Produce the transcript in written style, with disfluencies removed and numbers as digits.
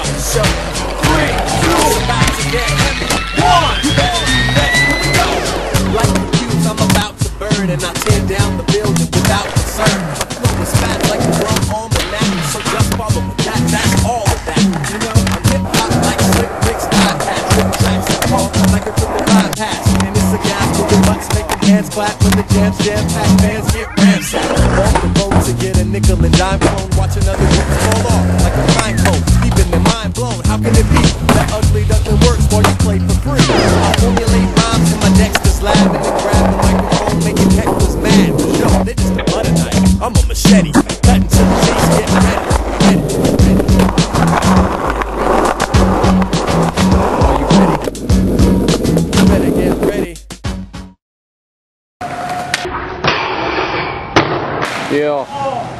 the show. 3, 2, about to get heavy. 1, here we go. Like the fuse, I'm about to burn, and I tear down the building without concern. My flow is fat like a drum on the mat, so just follow me. That's all of that. You know, I'm hip hop like Slick Rick's iPad. Trip tracks that call like a triple bypass. And it's a gas with the butts making hands clap when the jam's jam-packed. Fans get ransacked. Off the road to get a nickel and dime clone. Watch another group fall off like a fine cone. Keeping their mind blown. How can it be that ugly duckling works while you play for free? I formulate rhymes in my Dexter's lab and then grab the microphone, making hecklers mad. Yo, they just a butter knife. I'm a machete, cutting to the chase, getting ready. Are you ready? You better get ready. Yeah.